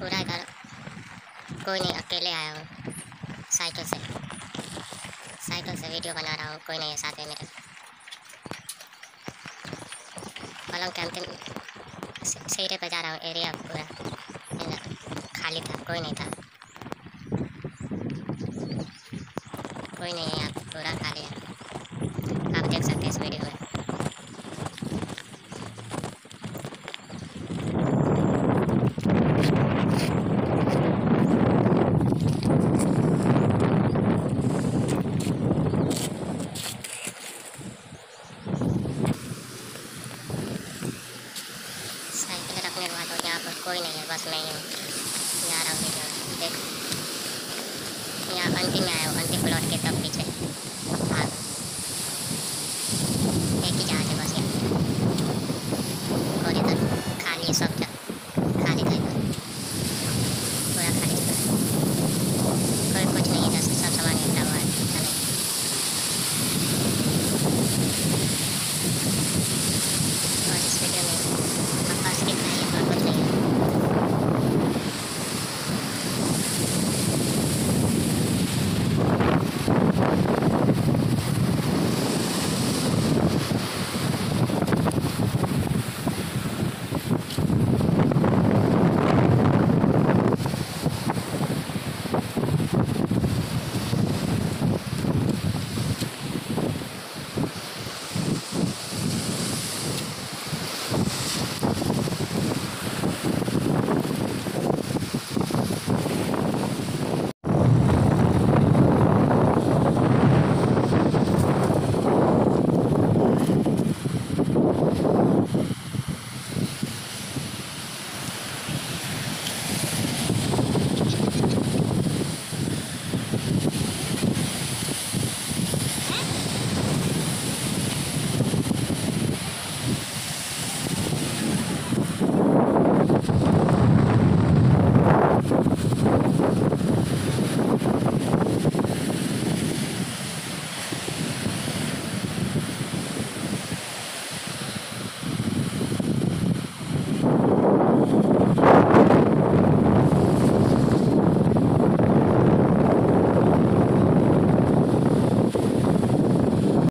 पूरा इधर कोई नहीं, अकेले आया हूँ साइकिल से। साइकिल से वीडियो बना रहा हूँ, कोई नहीं है साथ में मेरे। पलंग के अंतिम सिरे पे जा रहा हूँ। एरिया पूरा खाली था, कोई नहीं था। कोई नहीं है यहाँ पे, पूरा खाली है। आप देख सकते हैं इस वीडियो में। साइकिल रखने के बाद तो यहाँ पर कोई नहीं है, बस मैं ही हूँ। जा रहा हूँ वीडियो देख। यहाँ अंतिम में आया हूँ, अंतिम प्लॉट के तब पीछे।